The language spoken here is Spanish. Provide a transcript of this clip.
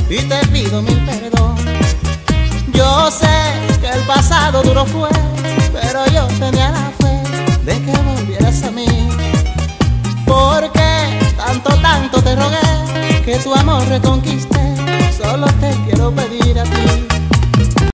y te pido mil perdón. Yo sé que el pasado duro fue, pero yo tenía la fe de que volvieras a mí. Porque tanto te rogué que tu amor reconquisté